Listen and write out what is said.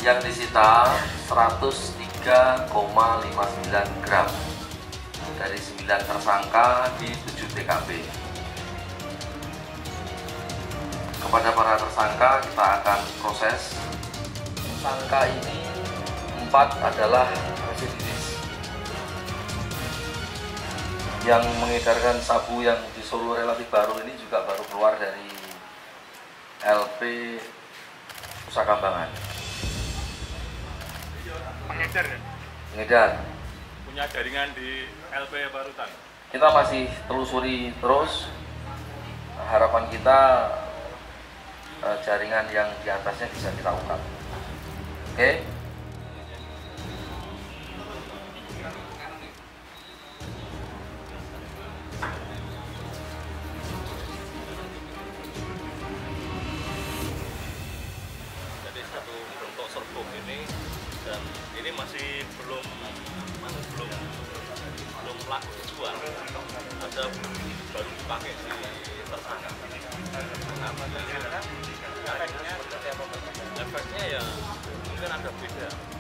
Yang disita 103,59 gram dari 9 tersangka di 7 TKP. Kepada para tersangka kita akan proses. Tersangka ini 4 adalah residivis. Yang mengedarkan sabu yang di Solo relatif baru ini juga baru keluar dari LP Nusa Kambangan. Pengedar ya? Pengedar. Punya jaringan di LP Barutan? Kita masih telusuri terus. Harapan kita jaringan yang di atasnya bisa kita ungkap. Oke? Jadi satu bentuk serbuk ini, dan ini masih belum laku dijual, ada baru dipakai di tersangka. Efeknya ya mungkin ada beda.